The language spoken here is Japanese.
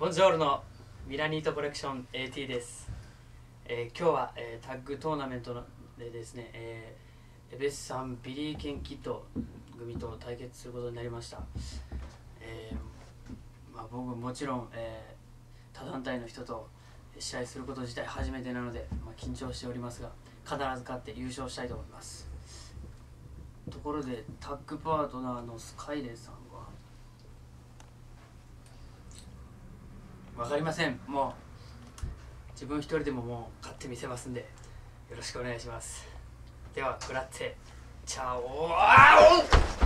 ボンジョールのミラニートコレクション AT です。今日は、タッグトーナメントでですね、エベスさんビリー・ケンキッド組と対決することになりました。僕もちろん、他団体の人と試合すること自体初めてなので、緊張しておりますが必ず勝って優勝したいと思います。ところでタッグパートナーのスカイレーさんは分かりません。もう自分一人でももう勝ってみせますんでよろしくお願いします。ではグラッツェチャオ。